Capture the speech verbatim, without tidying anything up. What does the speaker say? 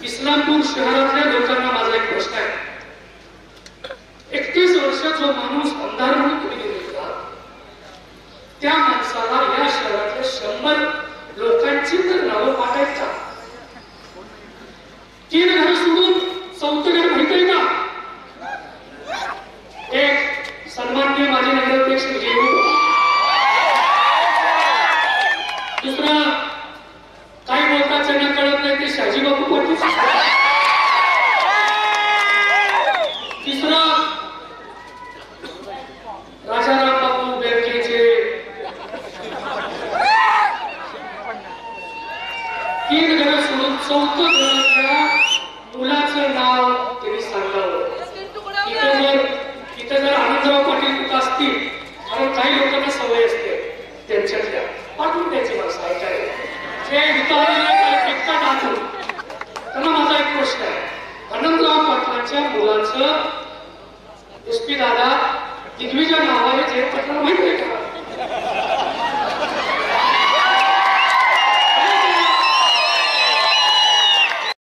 इस्लामपूर शहरातल्या लोकांना माझा एक प्रश्न आहे। एकतीस वर्ष जो माणूस आमदार म्हणून तुम्ही निवडला, त्या माणसाला या शहरातल्या शंभर लोकांची तर नावं पाठायत का? तीन घर सोडून चौथं घर माहित आहे का? एक सन्माननीय माजी नगराध्यक्ष विजय भाऊ, दुसरं काही बोलतात त्यांना कळत नाही ते शहाजी बापू पाटील, तिसरं राजाराम बापू बँकेचे, तीन घर सोडून चौथं घरातल्या मुलाचं नाव त्यांनी सांगावं। इथं जर इथं जर आनंदराव पाटील कुठं असतील, कारण काही लोकांना सवय असते त्यांच्यातल्या पाठवून द्यायची माणसं ऐकायला, जे एकटा टाकून। त्यांना माझा एक प्रश्न आहे, आनंदराव पाटलांच्या मुलाचं एस पी दादा दिग्विजय नावाने जे पत्र माहिती आहे का?